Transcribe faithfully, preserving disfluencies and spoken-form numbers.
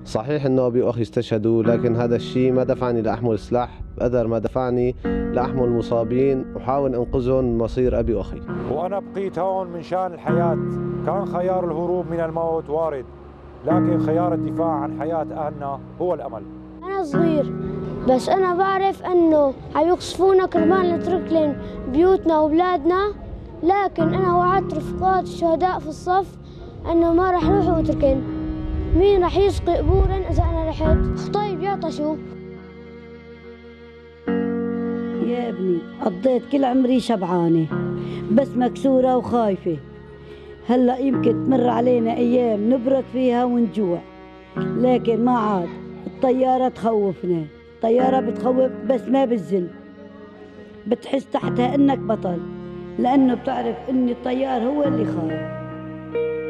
صحيح انه ابي واخي استشهدوا، لكن هذا الشيء ما دفعني لاحمل سلاح قدر ما دفعني لاحمل المصابين واحاول انقذهم من مصير ابي واخي. وانا بقيت هون من شان الحياه. كان خيار الهروب من الموت وارد، لكن خيار الدفاع عن حياه اهلنا هو الامل. انا صغير بس انا بعرف انه حيقصفونا كرمال نترك لهم بيوتنا واولادنا، لكن انا وعدت رفقات الشهداء في الصف انه ما راح يروحوا واتركن. مين راح يسقي قبورا اذا انا رحت؟ طيب يعطشوا. يا ابني قضيت كل عمري شبعانه بس مكسوره وخايفه. هلا يمكن تمر علينا ايام نبرد فيها ونجوع، لكن ما عاد. الطياره تخوفنا، الطياره بتخوف بس ما بتزل. بتحس تحتها انك بطل، لانه بتعرف ان الطيار هو اللي خاف.